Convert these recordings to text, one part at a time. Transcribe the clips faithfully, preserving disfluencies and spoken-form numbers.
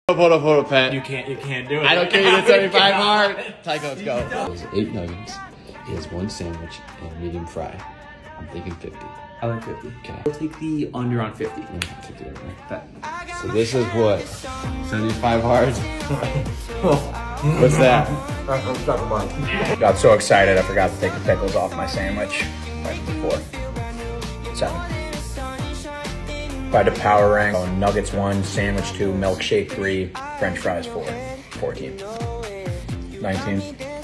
Hold up, hold up, Pat. You can't, you can't do it. I don't care. You did seventy-five hard. Tycho, let's go. It's eight nuggets. He has one sandwich and medium fry. I'm thinking fifty. I like fifty. Okay. We'll take the under on fifty. I'm gonna take it over. That. So this is what? seventy-five hard? What's that? Got so excited I forgot to take the pickles off my sandwich right before. Seven. If I had to power rank, oh, nuggets one, sandwich two, milkshake three, French fries four. fourteen. nineteen.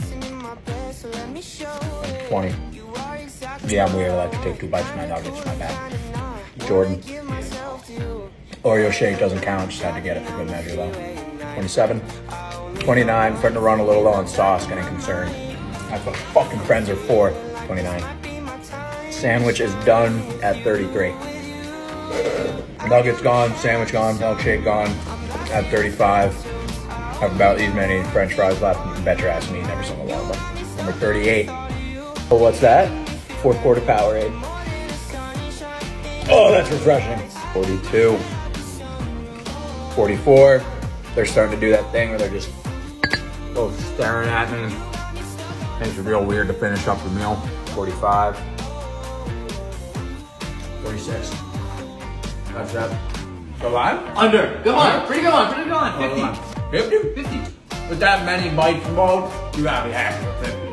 twenty. Yeah, I'm weird. I like to take two bites of my nuggets. My bad. Jordan. Oreo shake doesn't count. Just had to get it for good measure though. twenty-seven. twenty-nine. Starting to run a little low on sauce. Getting concerned. I thought fucking friends are four. twenty-nine. Sandwich is done at thirty-three. Nuggets gone. Sandwich gone. Milkshake gone at thirty-five. Have about these many French fries left. You can bet your ass me never single one of them. Number thirty-eight. Oh, what's that? Fourth quarter Powerade. Oh, that's refreshing. forty-two. forty-four. They're starting to do that thing where they're just both staring at me. Makes it real weird to finish up the meal. forty-five. forty-six. That's that. Go live? Under. Go on. Pretty good on. Pretty good on. fifty. fifty? fifty. With that many bites involved, you gotta be happy with fifty.